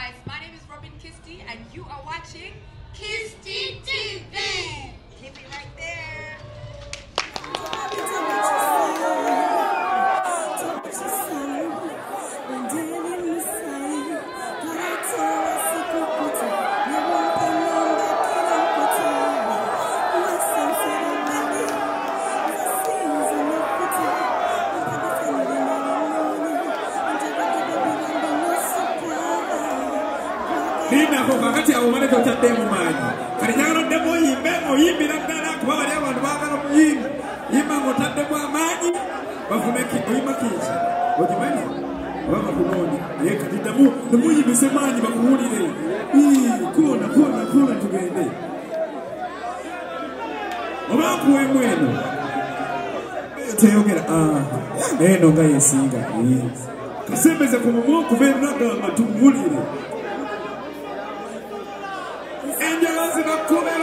guys, my name is Robin Kisti and you are watching Kisti TV. Keep it right there. Nina kwa wakati ya umane kwa demo maji. Karinyano demo yimbe na ndana kwa wale abantu bakana muyimbe. Yimba ngota demo maji. Bafumeki oyima kizi. Ojimani. Baba kunoni. Yeka didamu demo yimbe semani bakuhulire. Kona tugende. Obakuwe mweno. Teyogera eno nga yesinga. Kasembeze kumumo kuvera nagamba tumulire. Bakube.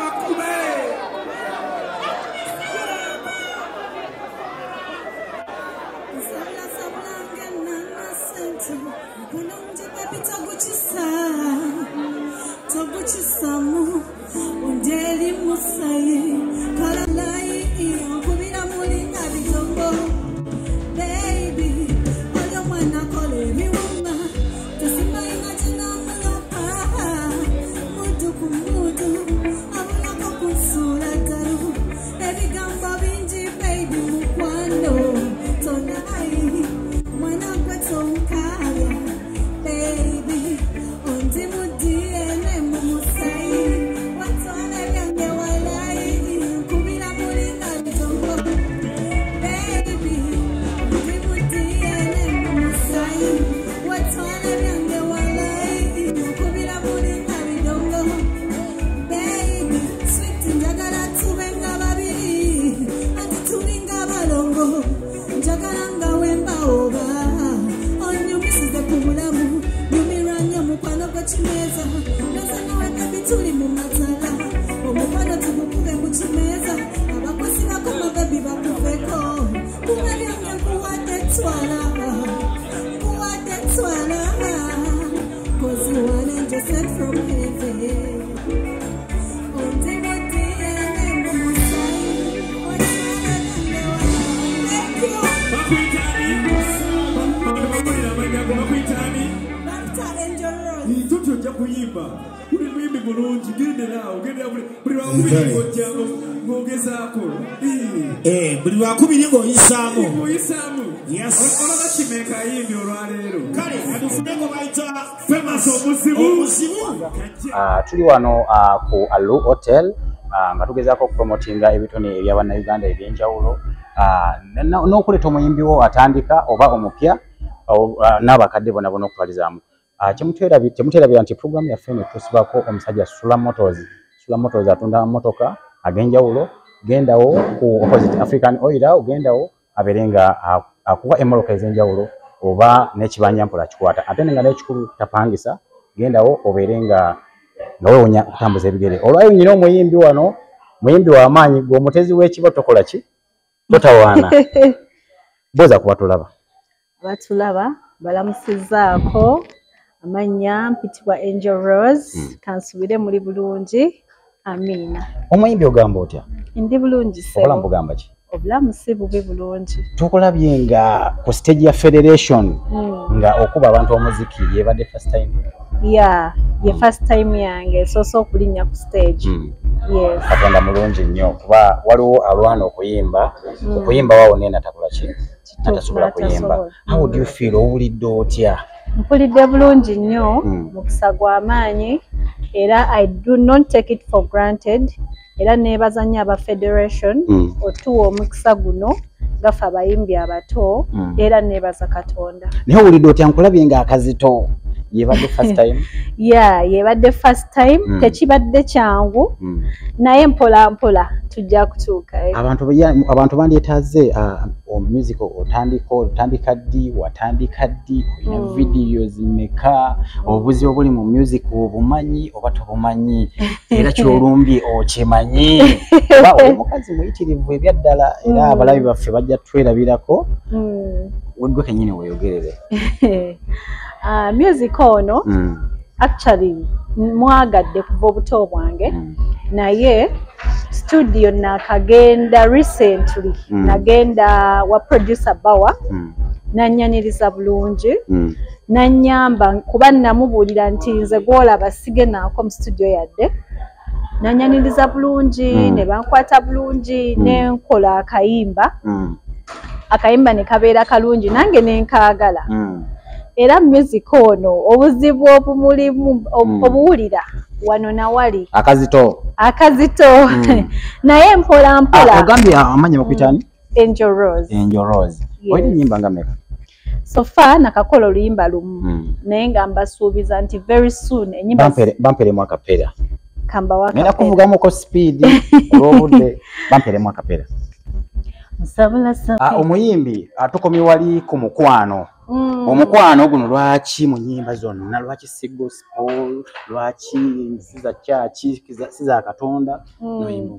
Buli wakubiri ngo yisamu. Yes. Olabachimeka yindi olwalero. Kale adufuneko baita famous omuzibu. Tuli wano ku Alu Hotel nga tugezaako promotinga ebitone ebya bana Uganda ebyenjawulo. N'okuleta omuyimbi wo atandika oba omupya n'abakadde bonna okutwalizaamu. Temuterabira nti program yaffe ne tusibako omusajja Sula Motors atunda motoka ag'enjawulo. Gendawo ku opposite African Oil ugendawo aberenga akuwa emoloka ezenjawulo oba n'ekibanja mpola kikwata ate nga n'ekikulu tapangisa gendawo oberenga nga wewonya kutambuza ebigere olwayo nyina omuyimbi wano muyimbi wa maanyi gw'omutezi w'ekibo tokola ki totawaana boza kuba batulaba balamusizaako amanya mpitibwa Angel Rose kansubire muri bulungi amina. Omuyimbi ogamba otya? Ndi bulungi se. Okola mbugamba ki? Obulamu si bubi bulungi. Tukulabye nga ku stage ya Federation nga okuba abantu omuziki yebadde first time. Yeah, ye first time yange so kulinya ku stage. Yes. Katonda mulungi nnyo kuba waliwo alwana okuyimba wawo nena takola ki? Atasobola kuyimba. How do you feel owulidde otya? Mpulidde bulungi nnyo mukisa gw'amaanyi era I do not take it for granted era nebaza nnyo aba Federation otuwa omukisa guno gafe abayimbi abato era nebaza Katonda. Naye owulidde otya nkulabye nga akazito yebadde first time? Yeah, yebadde first time tekibadde kyangu naye mpola tujja kutuuka. Abantu bandyetaaze music otandika ddi watandika ddi olina videos meka obuzi obuli mu music obumanyi oba tobumanyi era kyolumbye okimanyi oba omukazi muyitirivu ebyaddala era abalabi baffe bajja twerabirako weggwe kenyini weeyogerere. Music ono actually mwagadde kuva obuto bwange naye studio nakagenda recently nagenda wa producer Bawa nanyaniriza bulungi nanyamba kuba namubuulira nti nze gwolaba sige naako mu studio yadde nanyaniriza bulungi ne bankwata bulungi nenkola akayimba ne kabeera kalungi nange nenkaagala era music ono obuzibu obumulimu obuwulira wano nawali akazito naye mpola ogambye amanya bakuyitani Angel Rose wali nyimba ngameka so far nakakola oluyimba lumu naye nga mbasuubiza nti very soon enyimba bamperemu akapera kamba waka nina kuvugamuko speed olwobudde bamperemu akapera omuyimbi atukomye wali ku mukwano omukwano guno lwaki mu nnyimba zonna lwaki si gospel lwaki siza church siza katonda noyimba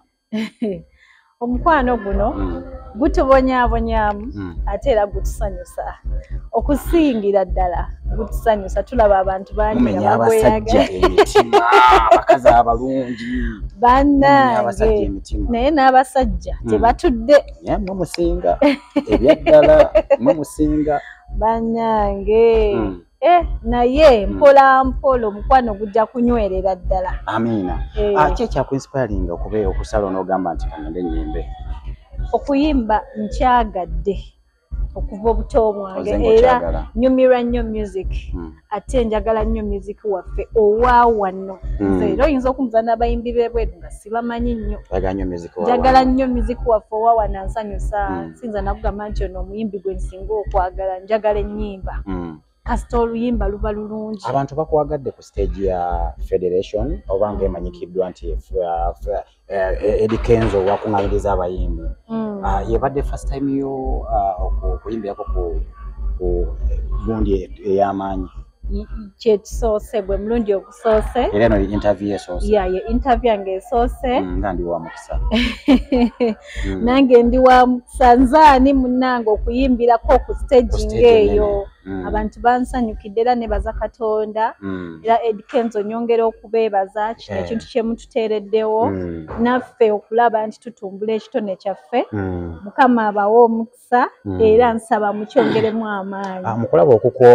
omukwano guno gutubonyaabonyaamu ate era gutusanyusa okusingira ddala gutusanyusa tulaba abantu bangi abasajja emitima abakazi abalungi bannange naye n'abasajja tebatudde mwe musinga ebyaddala mwe musinga bannange naye mpola mpola omukwano gujja kunywerera ddala amiina ki ekyakuinspiringa okubeera okusala n'ogamba nti kanonde nyimbe okuyimba nkyagadde okuva obuto bwange era nyumirwa nnyo music ate njagala nnyo music waffe owa wano era oyinza okumva n'abayimbi b'ebweru nga sibamanyi nnyo njagala nnyo music waffe owa wano ansanyusa sinza nakugamba nti ono omuyimbi gwe nsinga okwagala njagala ennyimba kasita oluyimba luba lulungi abantu bakwagadde ku stage ya federation oba ng'emanyikiddwa nti Eddie Kenzo wakuŋŋaanyiriza abayimbi yebadde first time yo okuyimbirako ku gundi ey'amaanyi kyekisoose gwe mulundi ogusoose era eno interview esoose ye interview yange esoose nga ndi wa mukisa nange ndi wa mukisa nzaani munnange okuyimbirako ku stage ng'eyo abantu bansanyukidde era nebaza Katonda era Eddie Kenzo nyongera okubeebaza kino ekintu kye mututeereddewo naffe okulaba nti tutumbula ekitone kyaffe Mukama abawe omukisa era nsaba mukyongeremu amaanyi mukulaba okuko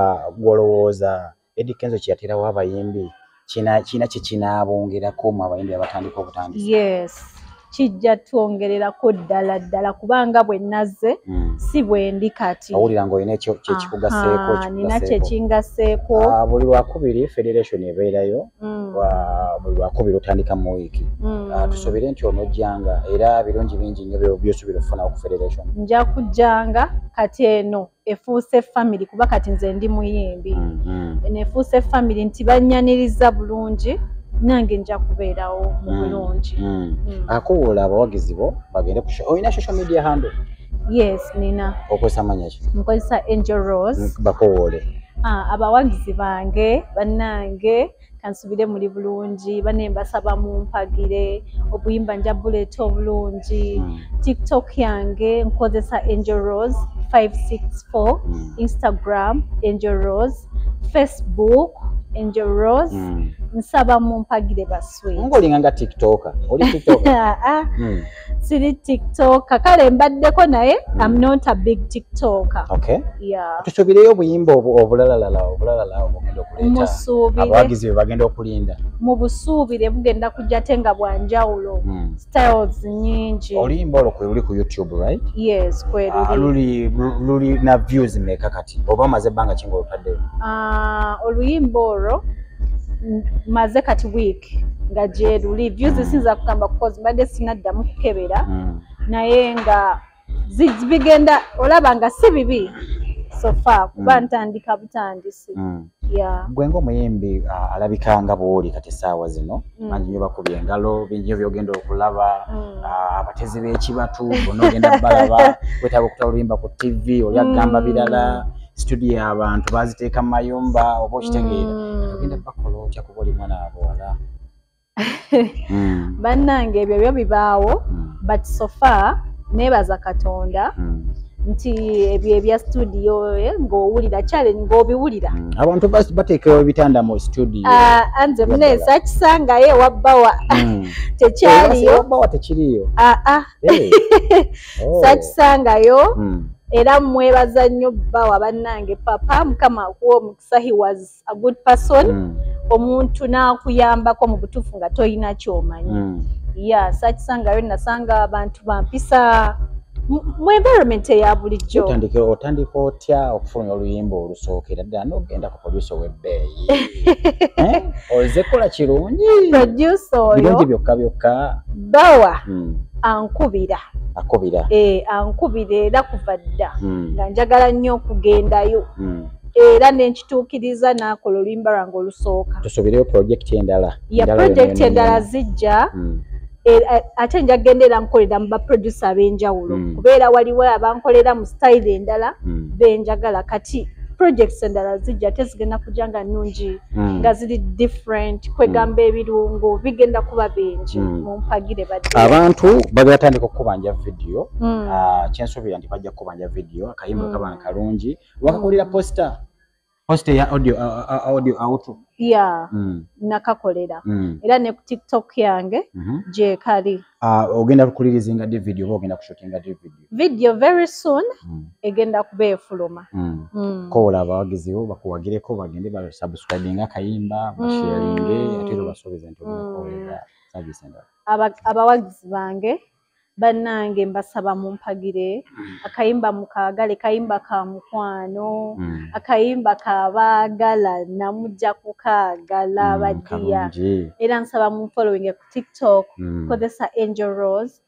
gwolowooza Eddie Kenzo kye yaterawo abayimbi kina kikinaabongerako mu abayimbi abatandika obutandisi yes kijja twongererako ddala kubanga bwe nazze si bwe ndi kati owulira ng'olina kyekikugaseeko nina kyekingaseeko buli lwakubiri federation ebeerayo buli lwakubiri otandika mu wiiki tusobere nti onojjanga era birungi bingi nnyo byosuubira okufuna ku federation nja kujjanga kati eno efuuse family kuba kati nze ndi muyimbi nefuuse family nti bannyaniriza bulungi nange nja kubeerawo mu bulungi akowoola abawagizi bo bagende olina social media handle yes nina okozesa manya ki nkozesa Angel Rose bakowoole abawagizi bange bannange kansubire muri bulungi bane mbasaba mumpagire obuyimba nja buleeta obulungi TikTok yange nkozesa Angel Rose 564 Instagram Angel Rose Facebook Angel Rose nsaba mumpagire baswe ngolinga nga TikToker oli TikToker siri TikToker kale mbaddeko naye I'm not a big TikToker okay yeah tusubireyo obuyimba obulalala obugenda okuleeta abawagizi bagenda okulinda mu busuubire bugenda kujja tenga bwanjawulo styles nyingi oluyimba olwo kwe luli ku YouTube right yes kwe luli na views meka kati oba maze banga kingo otaddeyo oluyimba olwo maze kati week nga gye luli views sinza kugamba because mbadde sinaddamu kukebera naye nga bigenda olaba nga si bibi so far kuba ntandika butandisi gwe ng'omuyimbi alabika nga bw'oli kati essaawa zino manyi nnyo bakubye engalo bingi byogenda okulaba abatezi b'ekibatu bonna ogenda balaba wetaaga okutaba oluyimba ku TV oli agamba birala studio abantu baziteeka mu mayumba oba okitegeera ogenda bakola otya kuba oli mwana abawala bannange ebyo byo bibaawo but so far neebaza Katonda nti ebyo ebya studio ng'owulira challenge ng'obiwulira abantu bateekewo ebitanda mu studio anze munesa kisangayo wabbawa tekyaliyo wabbawa tekiriyo sakisangayo era mwebaza nnyo bbawa bannange papa mukama akuwa omukisa he was a good person omuntu n'akuyambako mu butuufu nga toyina kyomanyi sakisangayo nasanga abantu bampisa mu environment eya bulijjo otandika otya okufulumya oluyimba olusookera ddala n'ogenda ku producer w'ebbeeyi ozekola kirungi producer oyo birungi byokka byokka bawa ankubira ankubira era kuva dda nga njagala nnyo okugendayo era nenkituukiriza n'akola oluyimba lwange olusooka tusubireyo project endala project endala zijja ate njagendera nkolera mu baproducer ab'enjawulo kubeera waliwo abankolera mu style endala benjagala kati projects endala zijja tezigenda kujja nga nnungi nga ziri different kwegamba ebirungo bigenda kuba bingi mumpagire badde abantu bagala tandika okukubanja video kyensuubira nti bajja kukubanja video akayimba kaba kalungi wakakolera poster ya audio auto nakakolera era ne ku TikTok yange gye kali ogenda kulirizinga di video oba ogenda kushutinga di video very soon egenda kuba efuluma kola abawagizi bo bakuwagireko bagende basubscribinga akayimba basharinge ate basuubiza nti ogenda kukolera service endala abawagizi bange bannange mbasaba mumpagire akayimba mukagale kayimba ka mukwano akayimba kabaagala namujja kukagala badiya era nsaba mumfollowing ku TikTok kozesa Angel Rose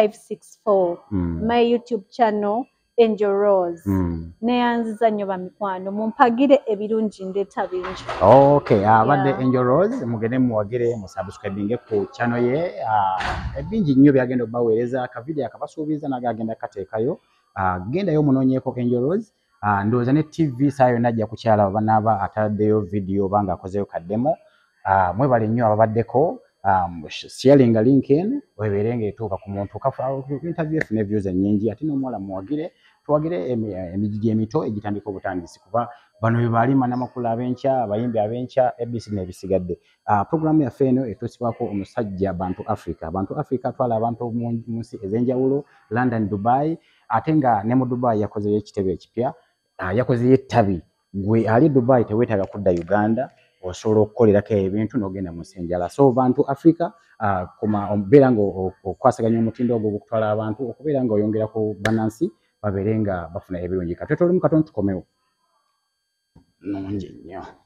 564 my YouTube channel Angel Rose neyanziza nnyo bamikwano mumpagire ebirungi ndeeta bingi abadde Angel Rose mugende muwagire musubscribinge ku channel ye ebingi nnyo byagenda obaweereza akavidiyo akabasuubiza nagagenda kateekayo gendayo munoonyeeko Angel Rose ndowooza ne TV saa yonna ajja kukyala banaaba ataddeyo vidiyo oba ng'akozeyo kaddemo mwebale nnyo ababaddeko sharinga link in webeere ng'etuuka ku muntu interview efune views ennyingi ate n'omuwala muwagire tuwagire emigigi emito egitandika obutandisi kuba bano bye balima n'amakulu ab'enkya abayimbi ab'enkya ABC n'ebisigadde programu yaffe eno etuusibwako omusajja Bantu Africa atwala abantu mu nsi ez'enjawulo London, Dubai ate nga ne mu Dubai yakozeyo ekitebe ekipya yakozeyo ettabi gwe ali Dubai teweetaaga kudda Uganda osobola okukolerako ebintu n'ogenda mu nsi enjala so Bantu Africa okubeera ng'okwasaganya omutindo ogwo ogw'okutwala abantu okubeera ng'oyongera ku bannansi babeere nga bafuna ebirungi katwe toli mu katono tukomewo nungi nnyo